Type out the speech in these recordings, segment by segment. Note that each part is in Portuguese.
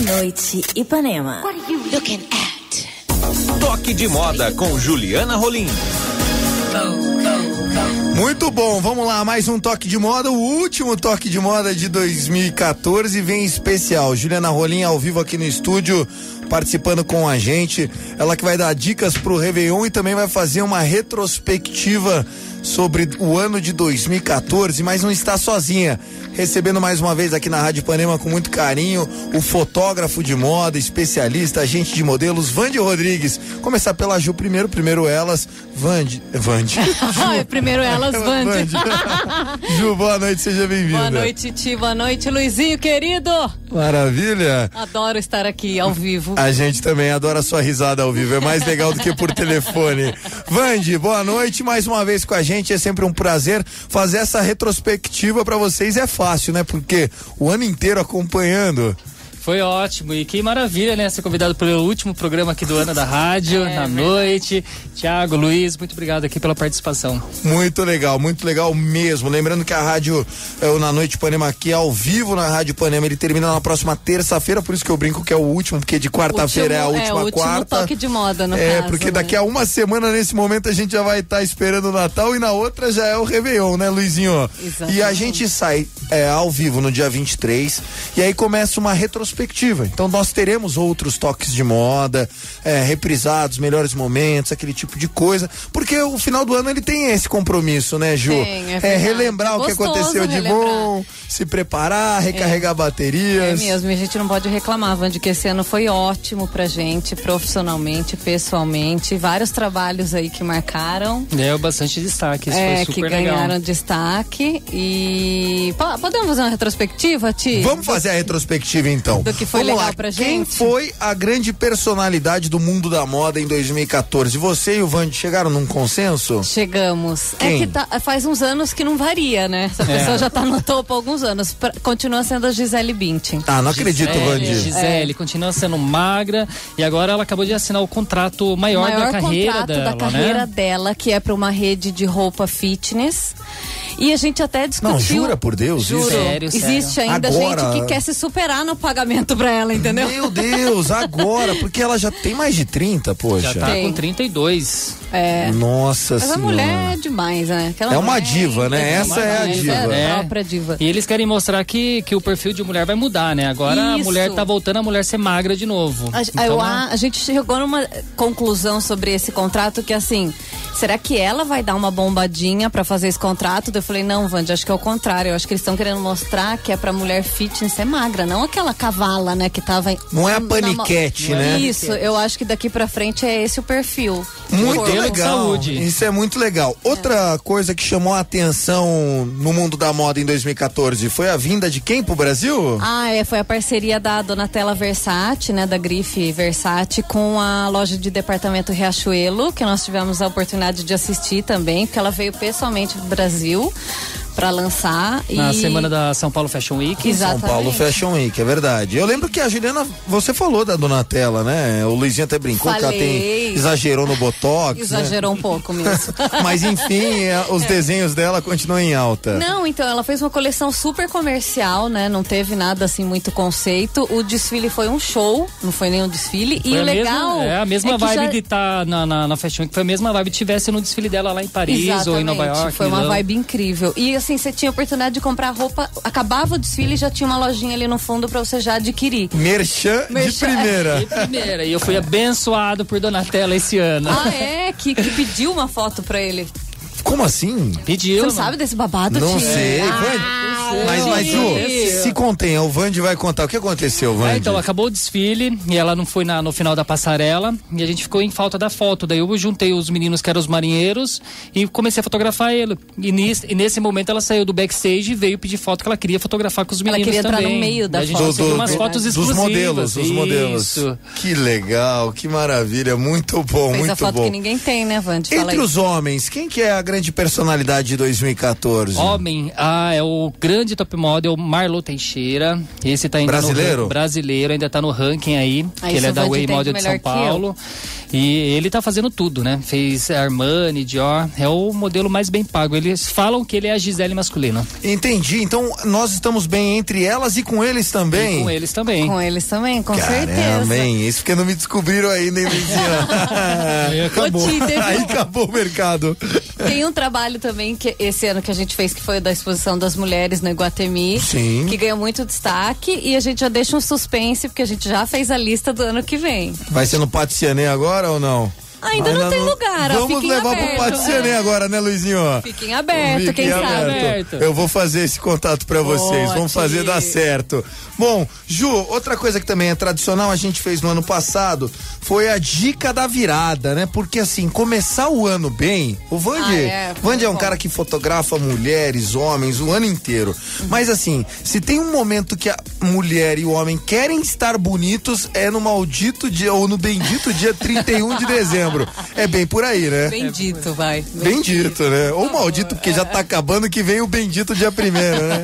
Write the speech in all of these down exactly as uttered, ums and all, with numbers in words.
Noite Ipanema. What are you looking at? Toque de moda com Juliana Rolim. Muito bom, vamos lá, mais um toque de moda, o último toque de moda de dois mil e quatorze vem especial. Juliana Rolim ao vivo aqui no estúdio, participando com a gente. Ela que vai dar dicas pro Réveillon e também vai fazer uma retrospectiva sobre o ano de dois mil e quatorze, mas não está sozinha. Recebendo mais uma vez aqui na Rádio Ipanema com muito carinho o fotógrafo de moda, especialista, agente de modelos, Vande Rodrigues. Começar pela Ju primeiro, primeiro elas, Vande, Vande. Primeiro elas, Vande. Ju, boa noite, seja bem-vinda. Boa noite, Ti, boa noite, Luizinho, querido. Maravilha. Adoro estar aqui ao vivo. A gente também adora a sua risada ao vivo, é mais legal do que por telefone. Vande, boa noite, mais uma vez com a gente, é sempre um prazer fazer essa retrospectiva pra vocês, é fácil, né? Porque o ano inteiro acompanhando. Foi ótimo e que maravilha, né? Ser convidado pelo último programa aqui do ano da rádio, é, na verdade. Noite. Tiago, Luiz, muito obrigado aqui pela participação. Muito legal, muito legal mesmo. Lembrando que a rádio, é, Na Noite Ipanema aqui, ao vivo na Rádio Ipanema, ele termina na próxima terça-feira, por isso que eu brinco que é o último, porque de quarta-feira é a última é, o último quarta. Toque de moda, no É, caso, porque né? daqui a uma semana, nesse momento, a gente já vai estar tá esperando o Natal e na outra já é o Réveillon, né, Luizinho? Exatamente. E a gente sai é, ao vivo no dia vinte e três e aí começa uma retrospectiva. Então nós teremos outros toques de moda, é, reprisados, melhores momentos, aquele tipo de coisa, porque o final do ano ele tem esse compromisso, né, Ju? Tem, é, é relembrar é o que aconteceu de relembrar. bom, se preparar, recarregar é. baterias. É mesmo, e a gente não pode reclamar, Vande, que esse ano foi ótimo pra gente, profissionalmente, pessoalmente, vários trabalhos aí que marcaram. Deu bastante destaque, isso é, foi super que ganharam legal. destaque e P- podemos fazer uma retrospectiva, Ti? Vamos fazer a retrospectiva então. Do que foi Vamos legal lá. pra gente? Quem foi a grande personalidade do mundo da moda em dois mil e quatorze? Você e o Vande chegaram num consenso? Chegamos. Quem? É que tá, faz uns anos que não varia, né? Essa É. pessoa já tá no topo há alguns anos. Pra, continua sendo a Gisele Bündchen. Ah, não acredito, Gisele, Vande. Gisele, continua sendo magra e agora ela acabou de assinar o contrato maior, maior da carreira contrato dela, da carreira né? dela, que é para uma rede de roupa fitness. E a gente até discutiu. Não, jura por Deus? Juro. Isso? Sério, Existe sério. ainda Agora- gente que quer se superar no pagamento pra ela, entendeu? Meu Deus, agora, porque ela já tem mais de trinta, poxa. Já tá Tem. com trinta e dois. É. Nossa Mas a senhora. mulher é demais, né? Aquela É uma mulher diva, né? é Essa é a demais, diva. É a É. própria diva. E eles querem mostrar que, que o perfil de mulher vai mudar, né? Agora a Isso. mulher tá voltando a mulher ser magra de novo. A, Então, eu- né? a, a gente chegou numa conclusão sobre esse contrato que assim, será que ela vai dar uma bombadinha pra fazer esse contrato? Eu falei, não, Vande, acho que é o contrário. Eu acho que eles estão querendo mostrar que é pra mulher fitness ser magra, não aquela cavala, né, que tava... em- Não é a na- paniquete, na- né? Isso, eu acho que daqui pra frente é esse o perfil. Muito Corpo. Modelo de legal. saúde. Isso é muito legal. Outra coisa que chamou a atenção no mundo da moda em dois mil e quatorze foi a vinda de quem pro Brasil? Ah, é, foi a parceria da Donatella Versace, né, da grife Versace, com a loja de departamento Riachuelo, que nós tivemos a oportunidade de assistir também, porque ela veio pessoalmente pro Brasil para lançar. Na e... semana da São Paulo Fashion Week. Exato. São Paulo Exatamente. Fashion Week, é verdade. Eu lembro que a Juliana, você falou da Donatella, né? O Luizinho até brincou que ela tem, Falei. exagerou no Botox, Exagerou um pouco mesmo. né? Mas enfim, é, os desenhos dela continuam em alta. Não, então, ela fez uma coleção super comercial, né? Não teve nada assim muito conceito. O desfile foi um show, não foi nenhum desfile. Foi e a o legal. mesma, é a mesma é que vibe já... de estar na, na, na Fashion Week, foi a mesma vibe que tivesse no desfile dela lá em Paris ou em Nova York. Foi uma Milão. vibe incrível. E assim, você tinha a oportunidade de comprar roupa, acabava o desfile e já tinha uma lojinha ali no fundo pra você já adquirir. Merchan, de Merchan. primeira. De primeira, e eu fui abençoado por Donatella esse ano. Ah, é? Que, que pediu uma foto pra ele. Como assim? Pediu. Você não mano. sabe desse babado, Não Tia? sei. Ah, Vande, mas, mas, Ju, Aconteceu. se contenha, o Vande vai contar. O que aconteceu, Vande? É, então, acabou o desfile e ela não foi na, no final da passarela e a gente ficou em falta da foto. Daí eu juntei os meninos que eram os marinheiros e comecei a fotografar ele. E, nis, e nesse momento ela saiu do backstage e veio pedir foto que ela queria fotografar com os Ela meninos queria entrar também. no meio da Daí a gente foto. conseguiu Do- umas do- fotos dos exclusivas. modelos, dos modelos. Isso. Que legal, que maravilha, muito bom, Fez muito a foto bom. que ninguém tem, né, Vande? Fala Entre aí. os homens, quem que é a grande personalidade de dois mil e quatorze? Homem, ah, é o grande grande top model Marlon Teixeira. Esse tá ainda brasileiro? no brasileiro, ainda tá no ranking aí, Ah, que ele é da Way Model de São que Paulo. E ele tá fazendo tudo, né? Fez Armani, Dior, é o modelo mais bem pago. Eles falam que ele é a Gisele masculina. Entendi, então nós estamos bem entre elas e com eles também. E com eles também. Com eles também, com Caramba, certeza. hein? Isso porque não me descobriram ainda, hein, Luizinha? Aí acabou. Ô, Ti, teve Aí um- acabou o mercado. Tem um trabalho também que esse ano que a gente fez, que foi o da exposição das mulheres no Iguatemi. Sim. Que ganhou muito destaque e a gente já deixa um suspense, porque a gente já fez a lista do ano que vem. Vai ser no Pátio Ciané agora ou não? Ainda não tem lugar, ó, Vamos fiquem levar aberto. pro Pátio Ciané agora, né, Luizinho? Fiquem aberto, Fiquem quem sabe. aberto. Eu vou fazer esse contato pra vocês, Boa, vamos fazer Ti. dar certo. Bom, Ju, outra coisa que também é tradicional, a gente fez no ano passado, foi a dica da virada, né? Porque assim, começar o ano bem, o Vande, Ah, é, Vande é um bom. cara que fotografa mulheres, homens, o ano inteiro. Mas assim, se tem um momento que a mulher e o homem querem estar bonitos, é no maldito dia, ou no bendito dia trinta e um de dezembro. É bem por aí, né? Bendito, vai. Bendito, né? Ou maldito, porque já tá acabando que vem o bendito dia primeiro, né?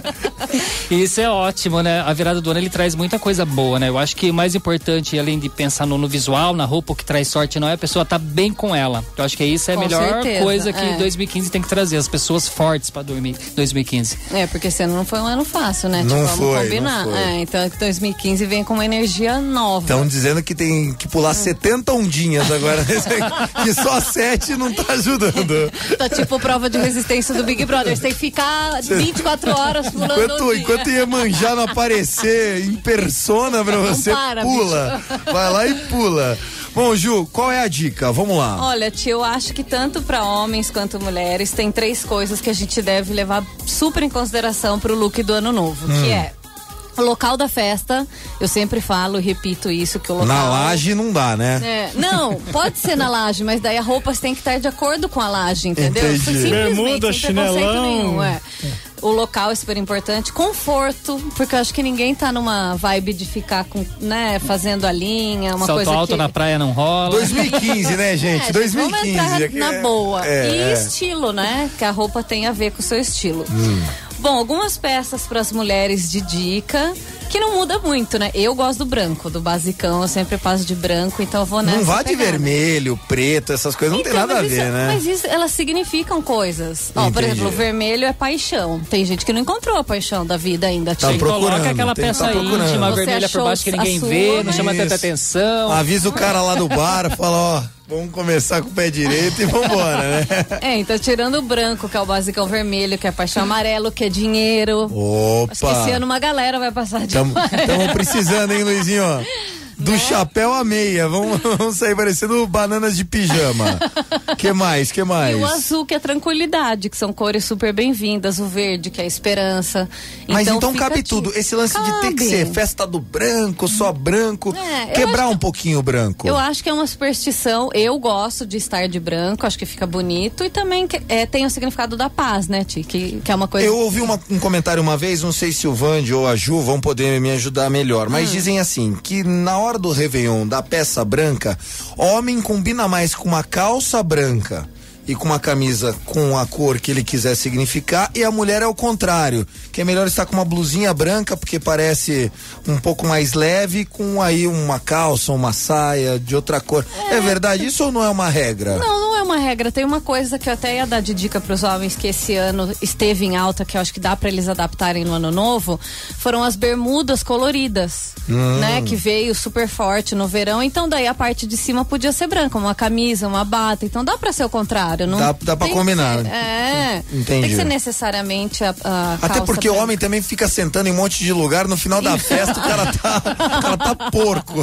Isso é ótimo, né? A virada do ano ele traz muita coisa boa, né? Eu acho que o mais importante, além de pensar no, no visual, na roupa, o que traz sorte não é a pessoa estar tá bem com ela. Eu acho que isso é a Com melhor certeza, coisa que é. dois mil e quinze tem que trazer, as pessoas fortes pra dormir dois mil e quinze. É, porque esse ano não foi um ano fácil, né? Não tipo, foi, vamos combinar. não foi. É, então dois mil e quinze vem com uma energia nova. Estão dizendo que tem que pular setenta ondinhas agora, que só sete não tá ajudando. Tá tipo prova de resistência do Big Brother. Você tem que ficar vinte e quatro horas pulando Enquanto, um dia. enquanto Iemanjá não aparecer em persona pra você, para, pula. Vai lá e pula. Bom, Ju, qual é a dica? Vamos lá. Olha, tia, eu acho que tanto para homens quanto mulheres tem três coisas que a gente deve levar super em consideração pro look do ano novo, Hum. que é o local da festa. Eu sempre falo e repito isso, que o local... Na laje não dá, né? É, não, pode ser na laje, mas daí a roupa tem que estar de acordo com a laje, entendeu? Entendi. Simplesmente, Bermuda, sem preconceito chinelão. nenhum, é. O local é super importante, conforto, porque eu acho que ninguém tá numa vibe de ficar com, né, fazendo a linha, uma Salto coisa alto que... na praia não rola. dois mil e quinze, né, gente? É, dois mil e vamos quinze. entrar aqui na é- boa. é, e é. estilo, né? Que a roupa tem a ver com o seu estilo. Hum. Bom, algumas peças para as mulheres de dica, que não muda muito, né? Eu gosto do branco, do basicão, eu sempre passo de branco, então eu vou nessa Não vá de pegada. vermelho, preto, essas coisas não Então, tem nada a mas ver, isso- né? Mas isso, elas significam coisas. Ó, por Entendi. exemplo, o vermelho é paixão. Tem gente que não encontrou a paixão da vida ainda. Tá Tia. procurando, Coloca aquela tem que peça tá procurando. íntima, Você vermelha por achou baixo que ninguém a sua, vê, não chama Isso. tanta atenção. Avisa o cara lá do bar, fala, ó, vamos começar com o pé direito e vambora, né? É, então tirando o branco, que é o basicão vermelho, que é paixão amarelo, que é dinheiro. Acho que esse Opa! ano uma galera vai passar de Estamos precisando, hein, Luizinho? Do chapéu à meia, vamos, vamos sair parecendo bananas de pijama. Que mais, que mais? E o azul, que é tranquilidade, que são cores super bem-vindas. O verde, que é esperança. Mas então fica cabe de- tudo. Esse lance de ter que Cabe. ser festa do branco, só branco, É, eu quebrar acho um pouquinho o branco. Eu acho que é uma superstição. Eu gosto de estar de branco, acho que fica bonito. E também que- é, tem o significado da paz, né, Ti? Que, que é uma coisa. Eu ouvi uma- um comentário uma vez, não sei se o Vande ou a Ju vão poder me ajudar melhor, mas dizem assim, que na hora do Réveillon da peça branca, homem combina mais com uma calça branca e com uma camisa com a cor que ele quiser significar, e a mulher é o contrário, que é melhor estar com uma blusinha branca porque parece um pouco mais leve, com aí uma calça, uma saia de outra cor. É, é verdade isso ou não é uma regra? Não, não é uma regra. Tem uma coisa que eu até ia dar de dica para os homens que esse ano esteve em alta, que eu acho que dá para eles adaptarem no ano novo, foram as bermudas coloridas, Hum. né? Que veio super forte no verão. Então daí a parte de cima podia ser branca, uma camisa, uma bata. Então dá para ser o contrário. Não Dá- dá pra tem que combinar. ser- é. Entendi. Tem que ser necessariamente a, a Até calça porque o branca. homem também fica sentando em um monte de lugar, no final da festa o cara tá, o cara tá porco.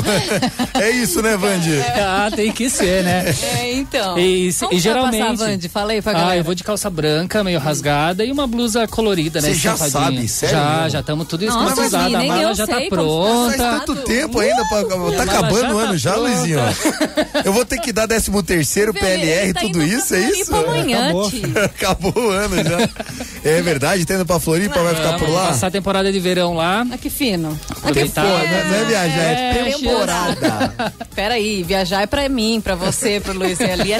É isso, né, Vande? Ah, tem que ser, né? É, então. E, Como e que vai geralmente. passar, Vande? Fala aí pra Ah, galera. eu vou de calça branca, meio rasgada, e uma blusa colorida, né? Você já estampadinha. sabe, sério Já, mesmo? já estamos tudo Nossa, esquematizado. nem A mala eu já tá sei como- Faz pronta. tanto tempo ainda, pra, tá mala acabando já o ano tá já, pronta. Luizinho? Eu vou ter que dar décimo terceiro, P L R, Tá tudo indo isso, pra é isso? Floripa amanhã, Acabou. Ti. Acabou o ano já. É verdade, tá indo pra Floripa, vai ficar por Vamos lá? passar a temporada de verão lá. Ah, que fino. Ah, que Aproveitar, Pô, fino. não, não é viajar, é, É, temporada. Peraí, viajar é pra mim, pra você, pro Luiz. Ali é temporada.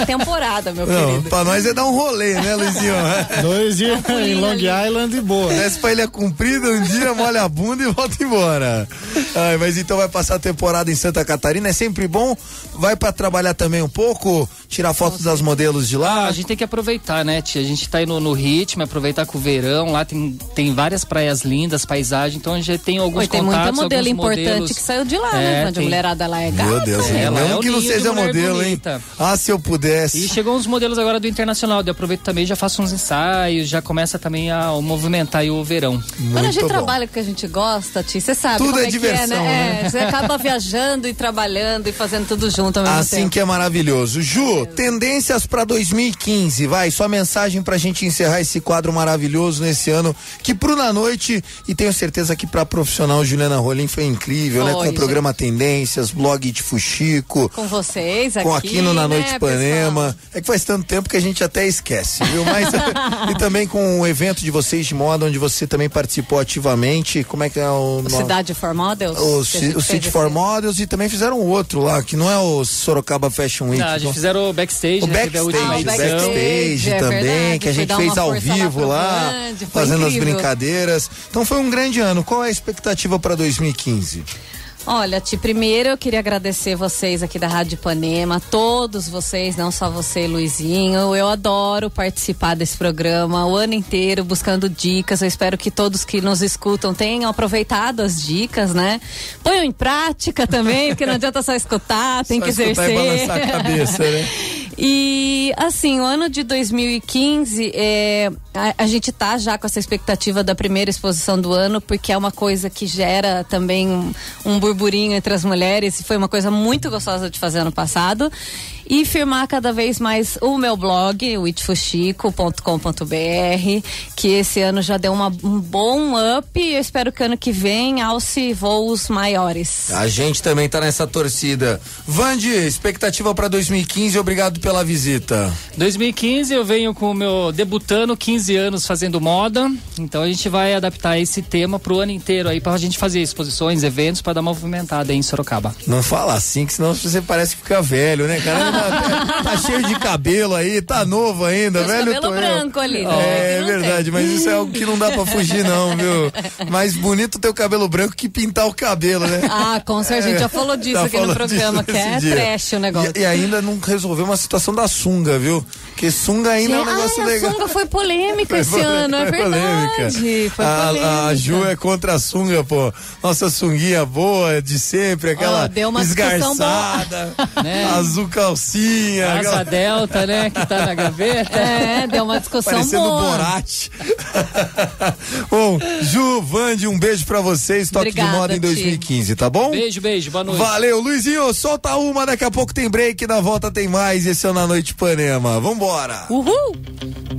temporada, meu Não, querido. pra nós é dar um rolê, né, Luizinho? Dois dias em Long Island e boa. Desce pra Ilha Comprida, um dia molha a bunda e volta embora. Ai, mas então vai passar a temporada em Santa Catarina, é sempre bom. Vai pra trabalhar também um pouco, tirar fotos das modelos de lá. Ah, a gente tem que aproveitar, né, tia? A gente tá aí no, no ritmo, aproveitar com o verão. Lá tem, tem várias praias lindas, paisagem. Então a gente tem alguns Oi, tem contatos, muita modelo alguns importante modelos. que saiu de lá, É, né? Onde tem. a mulherada lá é gata. Meu Deus, É, ela mesmo é o que não ninho de seja mulher modelo, bonita. hein? Ah, se eu pudesse. E chegou uns modelos agora do Internacional, eu aproveito também, já faço uns ensaios, já começa também a movimentar aí o verão. Quando a gente bom. trabalha com o que a gente gosta, Ti, você sabe Tudo como é é, diversão, que é, né? né? É, você acaba viajando e trabalhando e fazendo tudo junto ao mesmo Assim tempo. que é maravilhoso. Ju, tendências pra dois mil e quinze, vai, sua mensagem pra gente encerrar esse quadro maravilhoso nesse ano, que pro Na Noite, e tenho certeza que pra profissional Juliana Rolim foi incrível, Foi, né? Com o gente. programa Tendências, blog de Fuxico, Com vocês aqui, com aqui no Na Noite né, Ipanema. pessoal? É que faz tanto tempo que a gente até esquece, viu? Mas e também com o evento de vocês de moda, onde você também participou ativamente. Como é que é o, O Cidade for Models? o, que a gente o fez City for esse- Models, e também fizeram outro lá, que não é o Sorocaba Fashion Week. Ah, a gente fizeram o backstage, O né? Teve a última backstage, Ah, o edição. backstage é também, verdade, que a foi gente dar fez uma ao força lá vivo pro lá, Band, foi fazendo as incrível. brincadeiras. Então foi um grande ano. Qual é a expectativa para dois mil e quinze? Olha, Ti, primeiro eu queria agradecer vocês aqui da Rádio Ipanema, todos vocês, não só você, Luizinho. Eu adoro participar desse programa o ano inteiro, buscando dicas. Eu espero que todos que nos escutam tenham aproveitado as dicas, né? Ponham em prática também, porque não adianta só escutar, tem Só que escutar exercer. e balançar a cabeça, né? E assim, o ano de dois mil e quinze, é, a, a gente tá já com essa expectativa da primeira exposição do ano, porque é uma coisa que gera também um, um burburinho entre as mulheres, e foi uma coisa muito gostosa de fazer ano passado. E firmar cada vez mais o meu blog, o it fuxico ponto com ponto b r, que esse ano já deu uma, um bom up, e eu espero que ano que vem alce voos maiores. A gente também tá nessa torcida. Vandi, expectativa para dois mil e quinze, obrigado pela visita. dois mil e quinze eu venho com o meu debutando, quinze anos fazendo moda, então a gente vai adaptar esse tema pro ano inteiro aí, pra gente fazer exposições, eventos, pra dar uma movimentada aí em Sorocaba. Não fala assim, que senão você parece que fica velho, né, cara? Tá, tá cheio de cabelo aí, tá novo ainda, Tem os velho. cabelo tô eu. branco ali, né? É, Que não verdade, tem. mas isso é algo que não dá pra fugir, não, viu? Mais bonito ter o cabelo branco que pintar o cabelo, né? Ah, com certeza, a gente já falou disso Já aqui no falou programa, disso que é nesse dia. trash o negócio. E, e ainda não resolveu uma situação da sunga, viu? Porque sunga ainda é um negócio Ai, legal. a sunga foi polêmica Foi esse polêmica, ano, é foi polêmica. verdade. Foi a, polêmica. a Ju é contra a sunga, pô. Nossa sunguinha boa de sempre, aquela Ó, deu uma discussão esgarçada, Né? azul calcinha. Asa aquela- Delta, né, que tá na gaveta. É, deu uma discussão Parecendo boa. Borat. Bom, Ju, Vandi, um beijo pra vocês. Toque Obrigada, de moda em Ti. dois mil e quinze, tá bom? Beijo, beijo, boa noite. Valeu, Luizinho. Solta uma, daqui a pouco tem break, na volta tem mais. Esse é o Na Noite Ipanema. Vambora. Uhul!